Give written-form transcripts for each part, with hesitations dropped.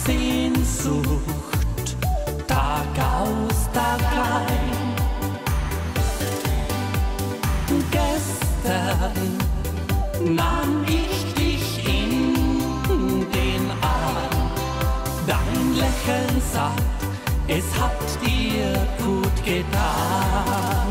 Sehnsucht, Tag aus, Tag ein. Gestern nahm ich dich in den Arm, dein Lächeln sagt, es hat dir gut getan.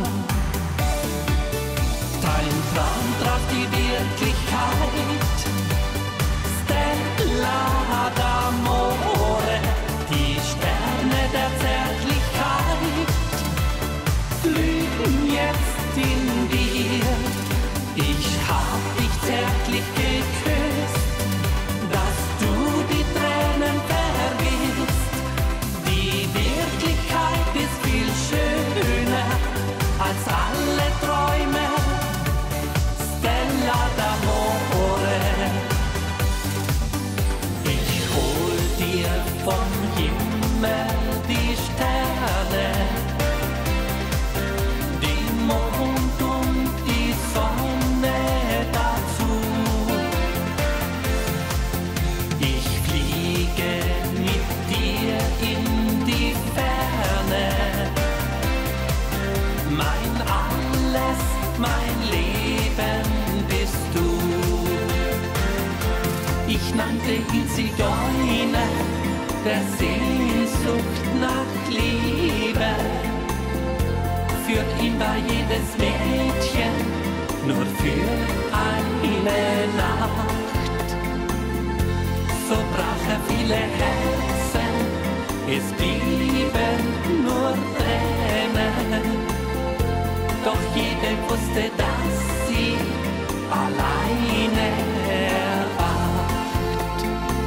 Dein Traum traf die Wirklichkeit, Stella d'Amore, die Sterne der Zärtlichkeit flügen jetzt in dir. Ich hab dich zärtlich geküsst, dass du die Tränen vergisst. Die Wirklichkeit ist viel schöner als alle Träume, Stella d'Amore. Ich hol dir vom Himmel die Sterne, den Mond und die Sonne dazu. Ich fliege mit dir in die Ferne, mein alles, mein Leben bist du. Ich nannte ihn Zigeuner, der Sehnsucht nach Liebe. Für ihn war jedes Mädchen nur für eine Nacht. So brach er viele Herzen, es blieben nur Tränen. Doch jede wusste, dass sie alleine erwacht.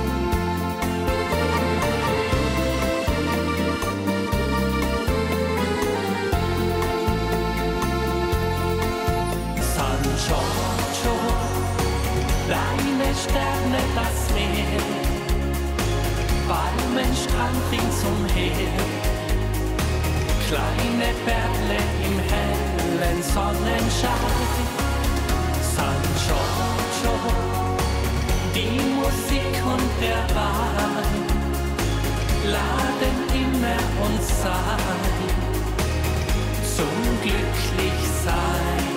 San Giorgio, deine Sterne, das Meer, Palmenstrand ringsumher, kleine Perle im hellen Sonnenschein. San Giorgio, die Musik und der Wein laden immer uns ein zum Glücklichsein.